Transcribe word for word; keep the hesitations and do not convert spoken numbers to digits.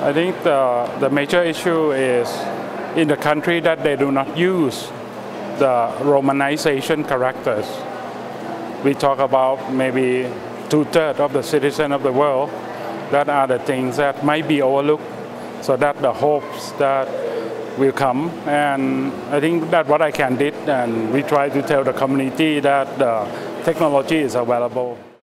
I think the, the major issue is in the country that they do not use the romanization characters. We talk about maybe two-thirds of the citizens of the world. That are the things that might be overlooked. So that the hopes that will come, and I think that's what I can did, and we try to tell the community that the technology is available.